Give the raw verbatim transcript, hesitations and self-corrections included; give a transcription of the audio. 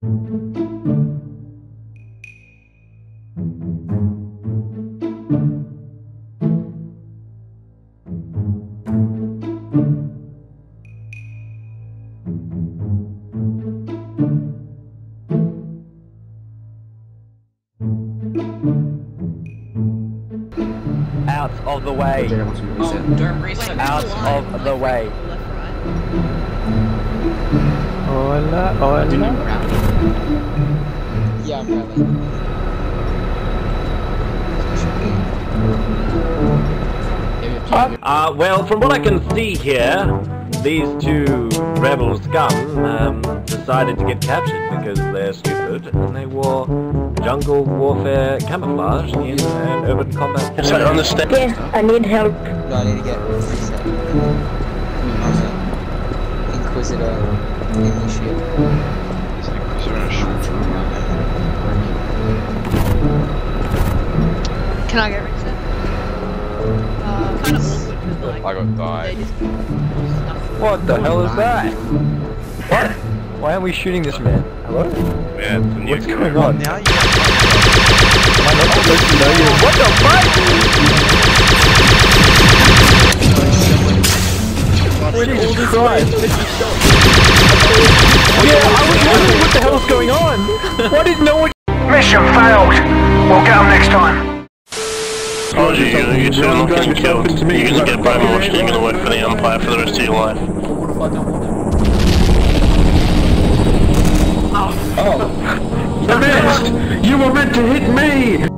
Out of the way. Oh, don't reset. Out of the way. Hola, hola. Yeah, I'm rallying. Uh, well, from what I can see here, these two rebel scum um, decided to get captured because they're stupid and they wore jungle warfare camouflage in an urban combat. Is that on the step? Yes, I need help. No, I need to get reset. Inquisitor initiate. Is the Inquisitor in a short term? Can I get reset? Uh, kind of awkward because like I got died. they just stuff. What the hell is that? What? Why aren't we shooting this man? Hello? Yeah, it's a new What's going on? Now you Am I not supposed to know you? What the fuck? Jesus Christ! Yeah, I was wondering what the hell's going on! Why did no one— Mission failed! We'll get them next time. Oh, you're gonna get soon not getting killed. You're gonna get brainwashed and you're gonna work for the Empire for the rest of your life. Oh. You missed! You were meant to hit me!